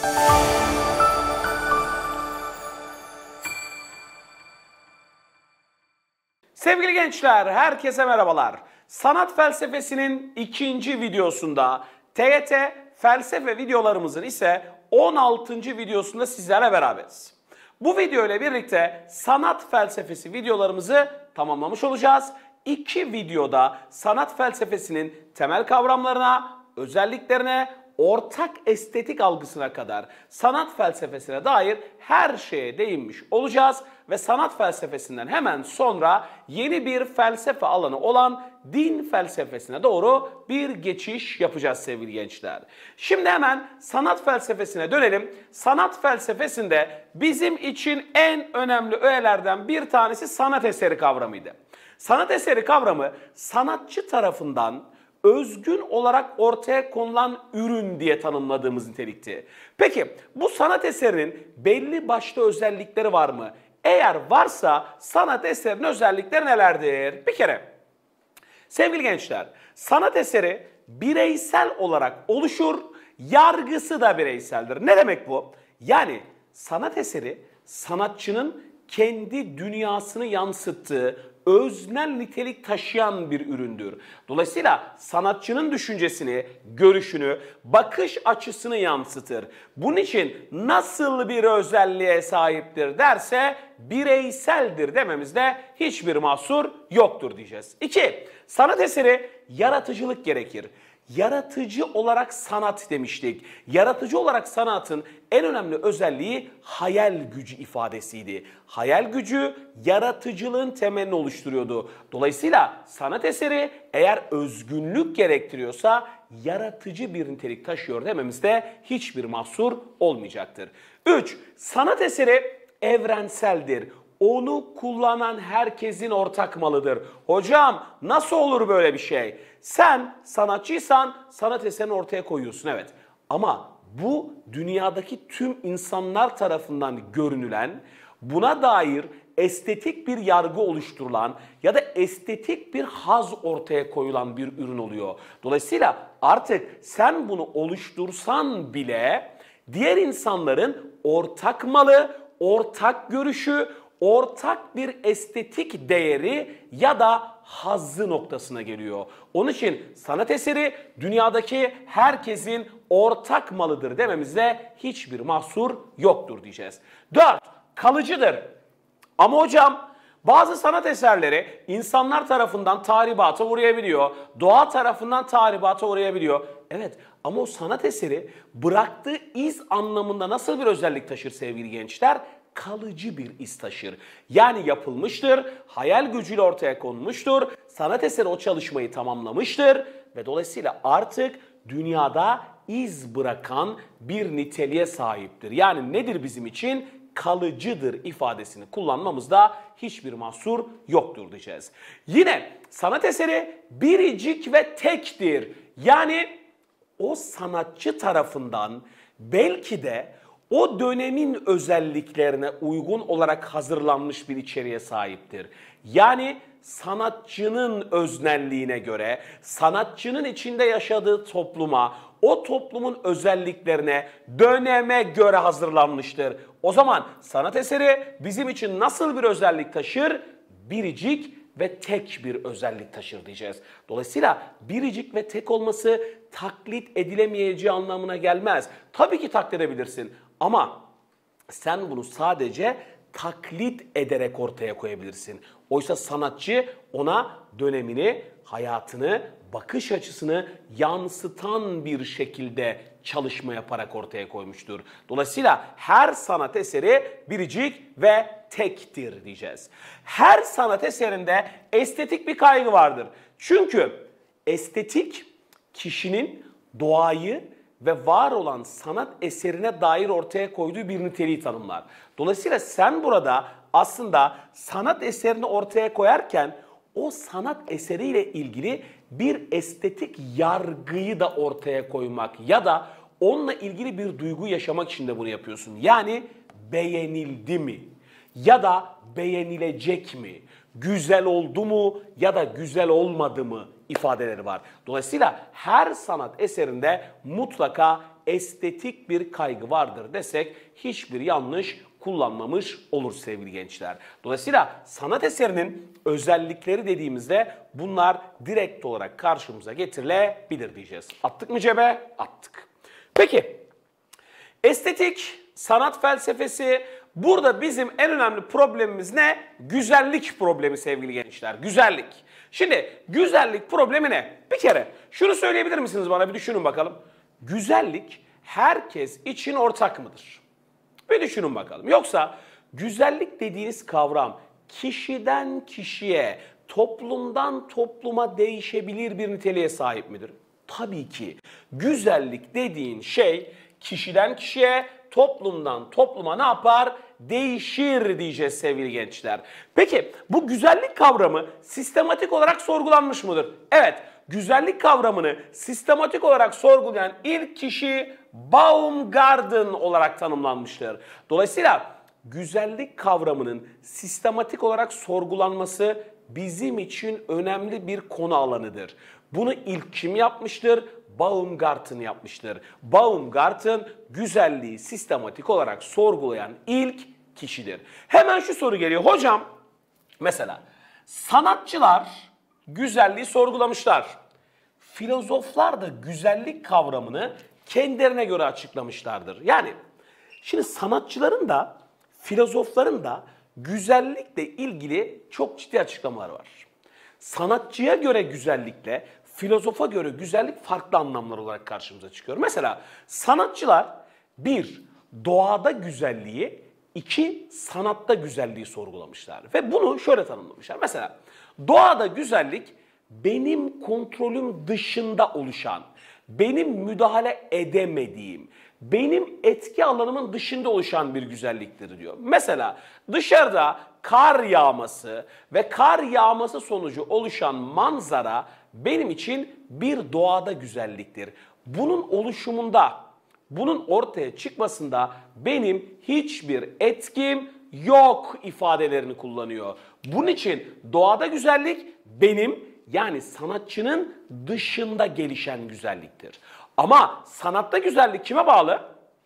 Sevgili gençler, herkese merhabalar. Sanat felsefesinin ikinci videosunda TYT felsefe videolarımızın ise 16. videosunda sizlerle beraberiz. Bu video ile birlikte sanat felsefesi videolarımızı tamamlamış olacağız. İki videoda sanat felsefesinin temel kavramlarına, özelliklerine, ortak estetik algısına kadar sanat felsefesine dair her şeye değinmiş olacağız ve sanat felsefesinden hemen sonra yeni bir felsefe alanı olan din felsefesine doğru bir geçiş yapacağız sevgili gençler. Şimdi hemen sanat felsefesine dönelim. Sanat felsefesinde bizim için en önemli öğelerden bir tanesi sanat eseri kavramıydı. Sanat eseri kavramı sanatçı tarafından özgün olarak ortaya konulan ürün diye tanımladığımız nitelikti. Peki bu sanat eserinin belli başlı özellikleri var mı? Eğer varsa sanat eserinin özellikleri nelerdir? Bir kere sevgili gençler, sanat eseri bireysel olarak oluşur, yargısı da bireyseldir. Ne demek bu? Yani sanat eseri sanatçının kendi dünyasını yansıttığı, öznel nitelik taşıyan bir üründür. Dolayısıyla sanatçının düşüncesini, görüşünü, bakış açısını yansıtır. Bunun için nasıl bir özelliğe sahiptir derse bireyseldir dememizde hiçbir mahsur yoktur diyeceğiz. 2. Sanat eseri yaratıcılık gerekir. Yaratıcı olarak sanat demiştik. Yaratıcı olarak sanatın en önemli özelliği hayal gücü ifadesiydi. Hayal gücü yaratıcılığın temelini oluşturuyordu. Dolayısıyla sanat eseri eğer özgünlük gerektiriyorsa yaratıcı bir nitelik taşıyor dememizde hiçbir mahsur olmayacaktır. 3. Sanat eseri evrenseldir. Onu kullanan herkesin ortak malıdır. Hocam nasıl olur böyle bir şey? Sen sanatçıysan sanat eserini ortaya koyuyorsun, evet. Ama bu dünyadaki tüm insanlar tarafından görünülen, buna dair estetik bir yargı oluşturulan ya da estetik bir haz ortaya koyulan bir ürün oluyor. Dolayısıyla artık sen bunu oluştursan bile diğer insanların ortak malı, ortak görüşü, ortak bir estetik değeri ya da hazzı noktasına geliyor. Onun için sanat eseri dünyadaki herkesin ortak malıdır dememizde hiçbir mahsur yoktur diyeceğiz. 4. Kalıcıdır. Ama hocam bazı sanat eserleri insanlar tarafından tahribata uğrayabiliyor, doğa tarafından tahribata uğrayabiliyor. Evet, ama o sanat eseri bıraktığı iz anlamında nasıl bir özellik taşır sevgili gençler? Kalıcı bir iz taşır. Yani yapılmıştır, hayal gücüyle ortaya konmuştur, sanat eseri o çalışmayı tamamlamıştır ve dolayısıyla artık dünyada iz bırakan bir niteliğe sahiptir. Yani nedir bizim için? Kalıcıdır ifadesini kullanmamızda hiçbir mahsur yoktur diyeceğiz. Yine sanat eseri biricik ve tektir. Yani o sanatçı tarafından belki de o dönemin özelliklerine uygun olarak hazırlanmış bir içeriğe sahiptir. Yani sanatçının öznelliğine göre, sanatçının içinde yaşadığı topluma, o toplumun özelliklerine, döneme göre hazırlanmıştır. O zaman sanat eseri bizim için nasıl bir özellik taşır? Biricik ve tek bir özellik taşır diyeceğiz. Dolayısıyla biricik ve tek olması taklit edilemeyeceği anlamına gelmez. Tabii ki taklit edebilirsin ama sen bunu sadece taklit ederek ortaya koyabilirsin. Oysa sanatçı ona dönemini, hayatını, bakış açısını yansıtan bir şekilde çalışma yaparak ortaya koymuştur. Dolayısıyla her sanat eseri biricik ve tektir diyeceğiz. Her sanat eserinde estetik bir kaygı vardır. Çünkü estetik kişinin doğayı ve var olan sanat eserine dair ortaya koyduğu bir niteliği tanımlar. Dolayısıyla sen burada aslında sanat eserini ortaya koyarken o sanat eseriyle ilgili bir estetik yargıyı da ortaya koymak ya da onunla ilgili bir duygu yaşamak için de bunu yapıyorsun. Yani beğenildi mi? Ya da beğenilecek mi? Güzel oldu mu ya da güzel olmadı mı ifadeleri var. Dolayısıyla her sanat eserinde mutlaka estetik bir kaygı vardır desek hiçbir yanlış kullanmamış olur sevgili gençler. Dolayısıyla sanat eserinin özellikleri dediğimizde bunlar direkt olarak karşımıza getirilebilir diyeceğiz. Attık mı cebe? Attık. Peki, estetik, sanat felsefesi, burada bizim en önemli problemimiz ne? Güzellik problemi sevgili gençler. Güzellik. Şimdi güzellik problemi ne? Bir kere şunu söyleyebilir misiniz bana, bir düşünün bakalım. Güzellik herkes için ortak mıdır? Bir düşünün bakalım. Yoksa güzellik dediğiniz kavram kişiden kişiye, toplumdan topluma değişebilir bir niteliğe sahip midir? Tabii ki. Güzellik dediğin şey kişiden kişiye, toplumdan topluma ne yapar? Değişir diyeceğiz sevgili gençler. Peki bu güzellik kavramı sistematik olarak sorgulanmış mıdır? Evet, güzellik kavramını sistematik olarak sorgulayan ilk kişi Baumgarten olarak tanımlanmıştır. Dolayısıyla güzellik kavramının sistematik olarak sorgulanması bizim için önemli bir konu alanıdır. Bunu ilk kim yapmıştır? Baumgarten yapmıştır. Baumgarten güzelliği sistematik olarak sorgulayan ilk kişidir. Hemen şu soru geliyor. Hocam mesela sanatçılar güzelliği sorgulamışlar. Filozoflar da güzellik kavramını kendilerine göre açıklamışlardır. Yani şimdi sanatçıların da filozofların da güzellikle ilgili çok ciddi açıklamaları var. Sanatçıya göre güzellikle filozofa göre güzellik farklı anlamlar olarak karşımıza çıkıyor. Mesela sanatçılar bir, doğada güzelliği, iki, sanatta güzelliği sorgulamışlar. Ve bunu şöyle tanımlamışlar. Mesela doğada güzellik benim kontrolüm dışında oluşan, benim müdahale edemediğim, benim etki alanımın dışında oluşan bir güzelliktir diyor. Mesela dışarıda kar yağması ve kar yağması sonucu oluşan manzara benim için bir doğada güzelliktir. Bunun oluşumunda, bunun ortaya çıkmasında benim hiçbir etkim yok ifadelerini kullanıyor. Bunun için doğada güzellik benim, yani sanatçının dışında gelişen güzelliktir. Ama sanatta güzellik kime bağlı?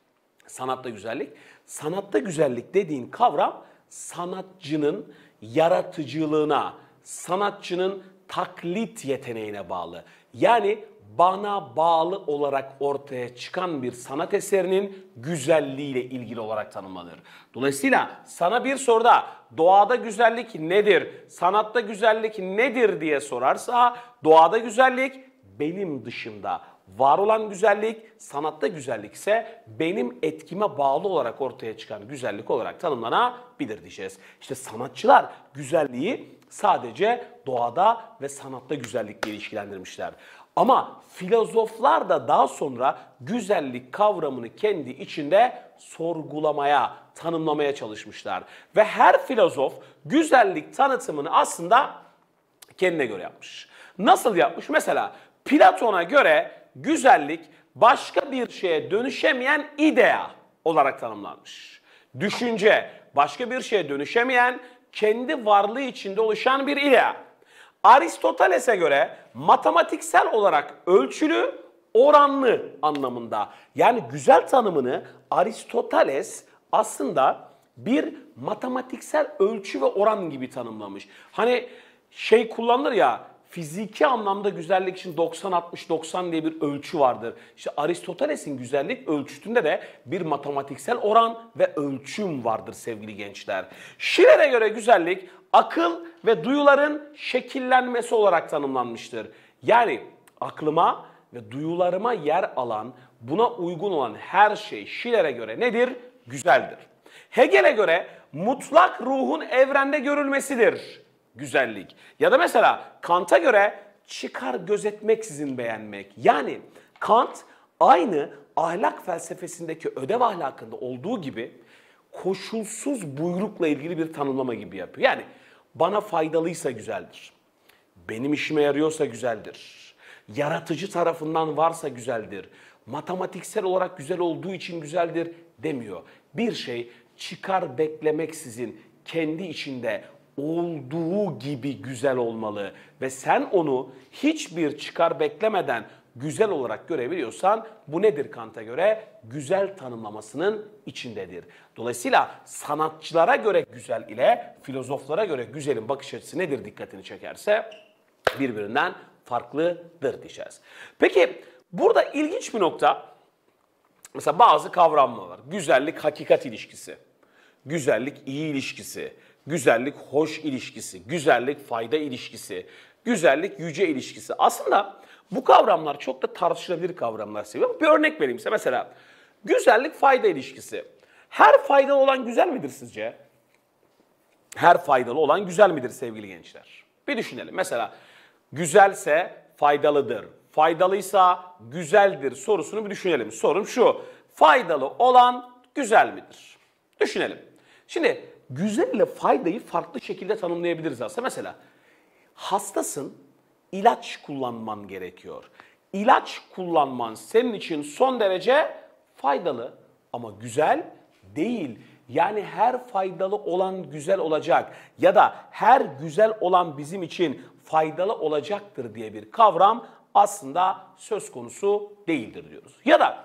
Sanatta güzellik dediğin kavram sanatçının yaratıcılığına, sanatçının taklit yeteneğine bağlı. Yani bana bağlı olarak ortaya çıkan bir sanat eserinin güzelliğiyle ilgili olarak tanımlanır. Dolayısıyla sana bir soruda doğada güzellik nedir, sanatta güzellik nedir diye sorarsa doğada güzellik benim dışımda var olan güzellik, sanatta güzellik ise benim etkime bağlı olarak ortaya çıkan güzellik olarak tanımlanabilir diyeceğiz. İşte sanatçılar güzelliği sadece doğada ve sanatta güzellikle ilişkilendirmişler. Ama filozoflar da daha sonra güzellik kavramını kendi içinde sorgulamaya, tanımlamaya çalışmışlar. Ve her filozof güzellik tanıtımını aslında kendine göre yapmış. Nasıl yapmış? Mesela Platon'a göre güzellik başka bir şeye dönüşemeyen idea olarak tanımlanmış. Düşünce başka bir şeye dönüşemeyen, kendi varlığı içinde oluşan bir idea. Aristoteles'e göre matematiksel olarak ölçülü, oranlı anlamında. Yani güzel tanımını Aristoteles aslında bir matematiksel ölçü ve oran gibi tanımlamış. Hani şey kullanılır ya, fiziki anlamda güzellik için 90-60-90 diye bir ölçü vardır. İşte Aristoteles'in güzellik ölçütünde de bir matematiksel oran ve ölçüm vardır sevgili gençler. Schiller'e göre güzellik akıl ve duyuların şekillenmesi olarak tanımlanmıştır. Yani aklıma ve duyularıma yer alan, buna uygun olan her şey Schiller'e göre nedir? Güzeldir. Hegel'e göre mutlak ruhun evrende görülmesidir güzellik. Ya da mesela Kant'a göre çıkar gözetmeksizin beğenmek. Yani Kant aynı ahlak felsefesindeki ödev ahlakında olduğu gibi koşulsuz buyrukla ilgili bir tanımlama gibi yapıyor. Yani bana faydalıysa güzeldir. Benim işime yarıyorsa güzeldir. Yaratıcı tarafından varsa güzeldir. Matematiksel olarak güzel olduğu için güzeldir demiyor. Bir şey çıkar beklemeksizin kendi içinde olduğu gibi güzel olmalı ve sen onu hiçbir çıkar beklemeden güzel olarak görebiliyorsan bu nedir Kant'a göre? Güzel tanımlamasının içindedir. Dolayısıyla sanatçılara göre güzel ile filozoflara göre güzelin bakış açısı nedir dikkatini çekerse birbirinden farklıdır diyeceğiz. Peki burada ilginç bir nokta, mesela bazı kavramlar var. Güzellik hakikat ilişkisi, güzellik iyi ilişkisi, güzellik hoş ilişkisi, güzellik fayda ilişkisi, güzellik yüce ilişkisi. Aslında bu kavramlar çok da tartışılabilir kavramlar seviyorum. Bir örnek vereyim size. Mesela güzellik fayda ilişkisi. Her faydalı olan güzel midir sizce? Her faydalı olan güzel midir sevgili gençler? Bir düşünelim. Mesela güzelse faydalıdır, faydalıysa güzeldir sorusunu bir düşünelim. Sorum şu: faydalı olan güzel midir? Düşünelim. Şimdi güzel ile faydayı farklı şekilde tanımlayabiliriz aslında. Mesela hastasın, ilaç kullanman gerekiyor. İlaç kullanman senin için son derece faydalı ama güzel değil. Yani her faydalı olan güzel olacak ya da her güzel olan bizim için faydalı olacaktır diye bir kavram aslında söz konusu değildir diyoruz. Ya da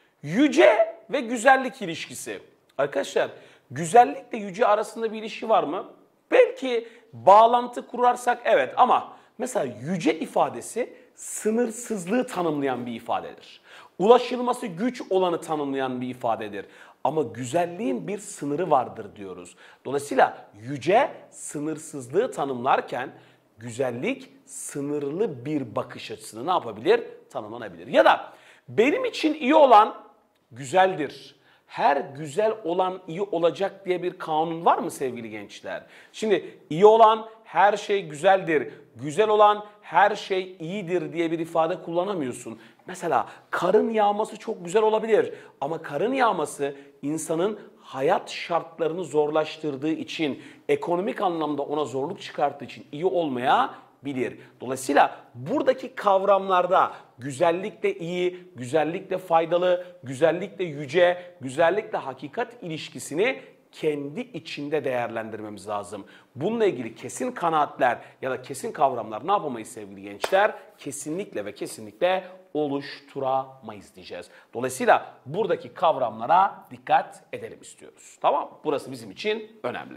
yüce ve güzellik ilişkisi. Arkadaşlar güzellikle yüce arasında bir ilişki var mı? Belki bağlantı kurarsak evet, ama mesela yüce ifadesi sınırsızlığı tanımlayan bir ifadedir. Ulaşılması güç olanı tanımlayan bir ifadedir. Ama güzelliğin bir sınırı vardır diyoruz. Dolayısıyla yüce sınırsızlığı tanımlarken güzellik sınırlı bir bakış açısını ne yapabilir? Tanımlanabilir. Ya da benim için iyi olan güzeldir. Her güzel olan iyi olacak diye bir kanun var mı sevgili gençler? Şimdi iyi olan her şey güzeldir, güzel olan her şey iyidir diye bir ifade kullanamıyorsun. Mesela karın yağması çok güzel olabilir ama karın yağması insanın hayat şartlarını zorlaştırdığı için, ekonomik anlamda ona zorluk çıkarttığı için iyi olmayabilir. Dolayısıyla buradaki kavramlarda güzellikle iyi, güzellikle faydalı, güzellikle yüce, güzellikle hakikat ilişkisini kendi içinde değerlendirmemiz lazım. Bununla ilgili kesin kanaatler ya da kesin kavramlar ne yapamayız sevgili gençler? Kesinlikle ve kesinlikle oluşturamayız diyeceğiz. Dolayısıyla buradaki kavramlara dikkat edelim istiyoruz. Tamam mı? Burası bizim için önemli.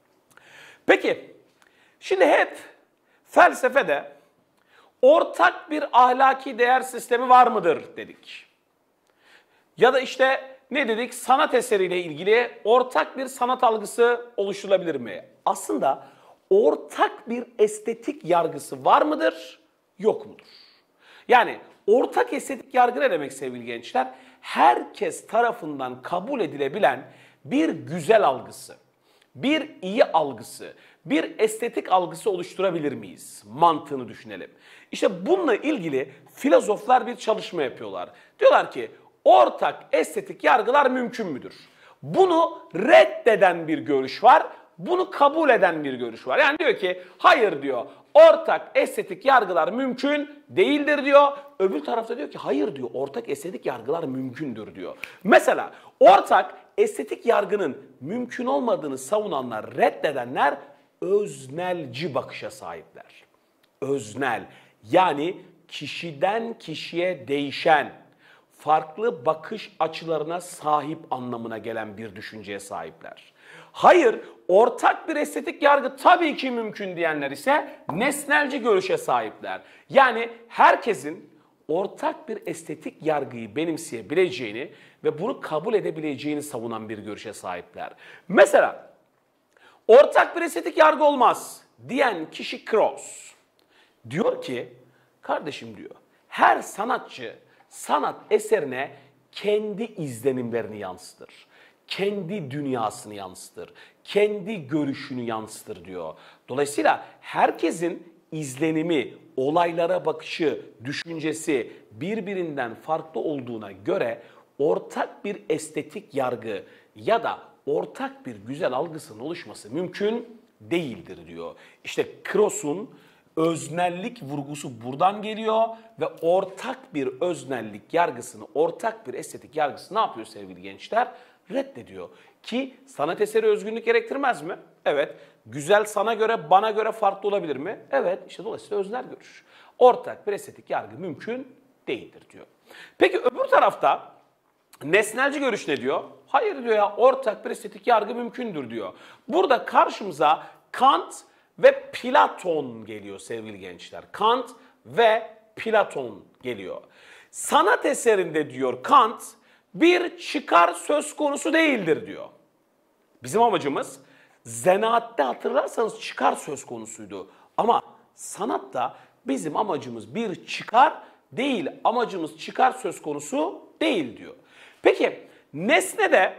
Peki, şimdi hep felsefede ortak bir ahlaki değer sistemi var mıdır dedik. Ya da işte ne dedik? Sanat eseriyle ilgili ortak bir sanat algısı oluşturulabilir mi? Aslında ortak bir estetik yargısı var mıdır, yok mudur? Yani ortak estetik yargı ne demek sevgili gençler? Herkes tarafından kabul edilebilen bir güzel algısı, bir iyi algısı, bir estetik algısı oluşturabilir miyiz? Mantığını düşünelim. İşte bununla ilgili filozoflar bir çalışma yapıyorlar. Diyorlar ki ortak estetik yargılar mümkün müdür? Bunu reddeden bir görüş var, bunu kabul eden bir görüş var. Yani diyor ki hayır diyor, ortak estetik yargılar mümkün değildir diyor. Öbür tarafta diyor ki hayır diyor, ortak estetik yargılar mümkündür diyor. Mesela ortak estetik yargının mümkün olmadığını savunanlar, reddedenler öznelci bakışa sahipler. Öznel, yani kişiden kişiye değişen, farklı bakış açılarına sahip anlamına gelen bir düşünceye sahipler. Hayır, ortak bir estetik yargı tabii ki mümkün diyenler ise nesnelci görüşe sahipler. Yani herkesin ortak bir estetik yargıyı benimseyebileceğini ve bunu kabul edebileceğini savunan bir görüşe sahipler. Mesela ortak bir estetik yargı olmaz diyen kişi Krauss. Diyor ki, kardeşim diyor, her sanatçı sanat eserine kendi izlenimlerini yansıtır. Kendi dünyasını yansıtır. Kendi görüşünü yansıtır diyor. Dolayısıyla herkesin izlenimi, olaylara bakışı, düşüncesi birbirinden farklı olduğuna göre ortak bir estetik yargı ya da ortak bir güzel algısının oluşması mümkün değildir diyor. İşte Krauss'un öznellik vurgusu buradan geliyor ve ortak bir öznellik yargısını, ortak bir estetik yargısını ne yapıyor sevgili gençler? Reddediyor. Ki sanat eseri özgünlük gerektirmez mi? Evet. Güzel sana göre, bana göre farklı olabilir mi? Evet. İşte dolayısıyla öznel görüş. Ortak bir estetik yargı mümkün değildir diyor. Peki öbür tarafta nesnelci görüş ne diyor? Hayır diyor ya, ortak bir estetik yargı mümkündür diyor. Burada karşımıza Kant ve Platon geliyor sevgili gençler. Kant ve Platon geliyor. Sanat eserinde diyor Kant, bir çıkar söz konusu değildir diyor. Bizim amacımız zanaatte hatırlarsanız çıkar söz konusuydu. Ama sanatta bizim amacımız bir çıkar değil, amacımız çıkar söz konusu değil diyor. Peki nesnede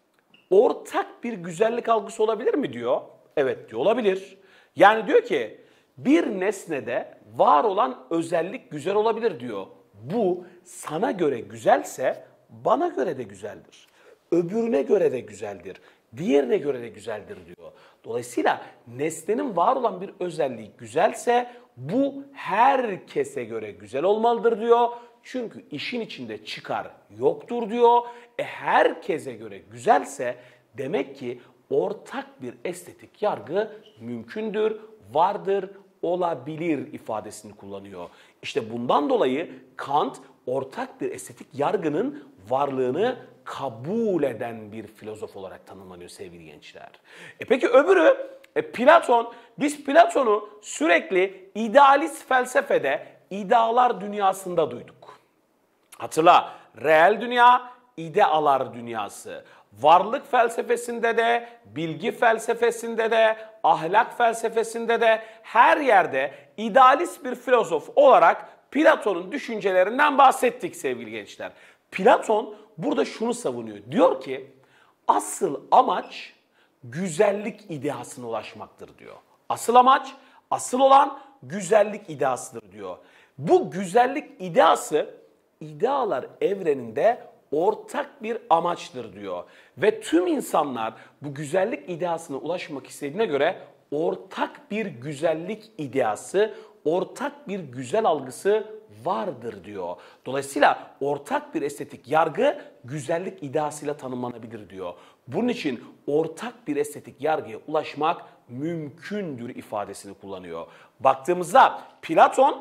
ortak bir güzellik algısı olabilir mi diyor? Evet diyor, olabilir. Yani diyor ki bir nesnede var olan özellik güzel olabilir diyor. Bu sana göre güzelse bana göre de güzeldir. Öbürüne göre de güzeldir. Diğerine göre de güzeldir diyor. Dolayısıyla nesnenin var olan bir özelliği güzelse bu herkese göre güzel olmalıdır diyor. Çünkü işin içinde çıkar yoktur diyor. Herkese göre güzelse demek ki ortak bir estetik yargı mümkündür, vardır, olabilir ifadesini kullanıyor. İşte bundan dolayı Kant ortak bir estetik yargının varlığını kabul eden bir filozof olarak tanımlanıyor sevgili gençler. Peki öbürü Platon. Biz Platon'u sürekli idealist felsefede, idealar dünyasında duyduk. Hatırla, reel dünya, idealar dünyası. Varlık felsefesinde de, bilgi felsefesinde de, ahlak felsefesinde de her yerde idealist bir filozof olarak Platon'un düşüncelerinden bahsettik sevgili gençler. Platon burada şunu savunuyor. Diyor ki asıl amaç güzellik ideasına ulaşmaktır diyor. Asıl amaç, asıl olan güzellik ideasıdır diyor. Bu güzellik ideası idealar evreninde ortak bir amaçtır diyor. Ve tüm insanlar bu güzellik ideasına ulaşmak istediğine göre ortak bir güzellik ideası, ortak bir güzel algısı vardır diyor. Dolayısıyla ortak bir estetik yargı güzellik ideasıyla tanımlanabilir diyor. Bunun için ortak bir estetik yargıya ulaşmak mümkündür ifadesini kullanıyor. Baktığımızda Platon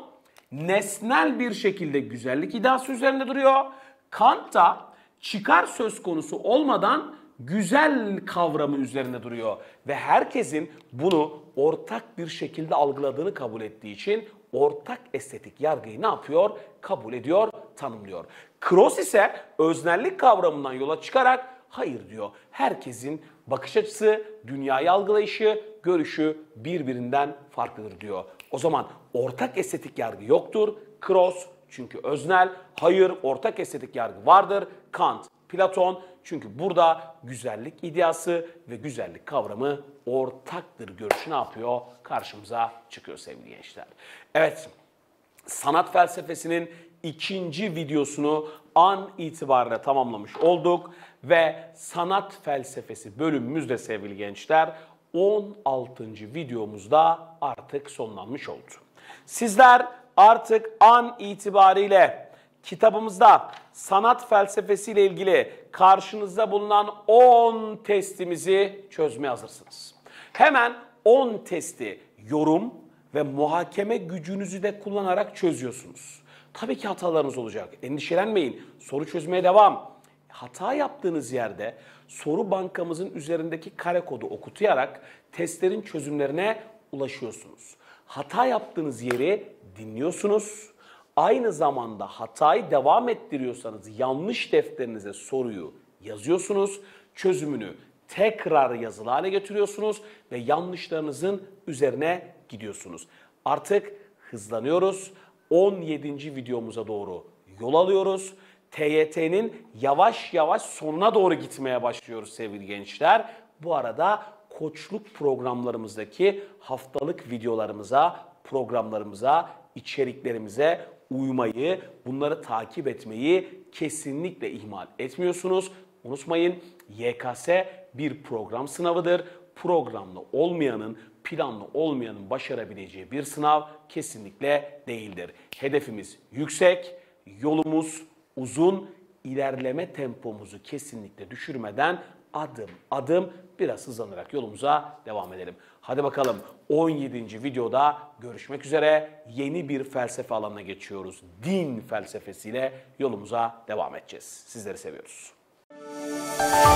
nesnel bir şekilde güzellik iddiası üzerinde duruyor. Kant da çıkar söz konusu olmadan güzel kavramı üzerinde duruyor. Ve herkesin bunu ortak bir şekilde algıladığını kabul ettiği için ortak estetik yargıyı ne yapıyor? Kabul ediyor, tanımlıyor. Kroos ise öznellik kavramından yola çıkarak hayır diyor. Herkesin bakış açısı, dünyayı algılayışı, görüşü birbirinden farklıdır diyor. O zaman ortak estetik yargı yoktur. Kroos çünkü öznel, hayır ortak estetik yargı vardır. Kant, Platon çünkü burada güzellik ideası ve güzellik kavramı ortaktır görüşü ne yapıyor? Karşımıza çıkıyor sevgili gençler. Evet, sanat felsefesinin ikinci videosunu an itibariyle tamamlamış olduk ve sanat felsefesi bölümümüzde sevgili gençler 16. videomuzda artık sonlanmış oldu. Sizler artık an itibariyle kitabımızda sanat felsefesi ile ilgili karşınızda bulunan 10 testimizi çözmeye hazırsınız. Hemen 10 testi yorum ve muhakeme gücünüzü de kullanarak çözüyorsunuz. Tabii ki hatalarınız olacak. Endişelenmeyin. Soru çözmeye devam. Hata yaptığınız yerde soru bankamızın üzerindeki kare kodu okutarak testlerin çözümlerine ulaşıyorsunuz. Hata yaptığınız yeri dinliyorsunuz. Aynı zamanda hatayı devam ettiriyorsanız yanlış defterinize soruyu yazıyorsunuz. Çözümünü tekrar yazılı hale getiriyorsunuz ve yanlışlarınızın üzerine gidiyorsunuz. Artık hızlanıyoruz. 17. videomuza doğru yol alıyoruz. TYT'nin yavaş yavaş sonuna doğru gitmeye başlıyoruz sevgili gençler. Bu arada koçluk programlarımızdaki haftalık videolarımıza, programlarımıza, içeriklerimize uymayı, bunları takip etmeyi kesinlikle ihmal etmiyorsunuz. Unutmayın, YKS bir program sınavıdır. Programlı olmayanın, planlı olmayanın başarabileceği bir sınav kesinlikle değildir. Hedefimiz yüksek, yolumuz uzun, ilerleme tempomuzu kesinlikle düşürmeden adım adım biraz hızlanarak yolumuza devam edelim. Hadi bakalım 17. videoda görüşmek üzere. Yeni bir felsefe alanına geçiyoruz. Din felsefesiyle yolumuza devam edeceğiz. Sizleri seviyoruz.